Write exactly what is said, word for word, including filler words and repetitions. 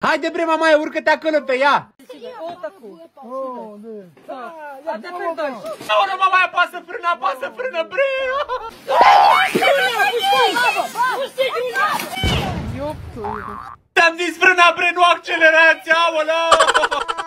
Haide bre, mamaie, urcă-te acolo pe ea. Aoleu, mamaie, apasă frână, apasă frână, bre. Ți-am zis frâna, bre, nu accelerați, aoleu.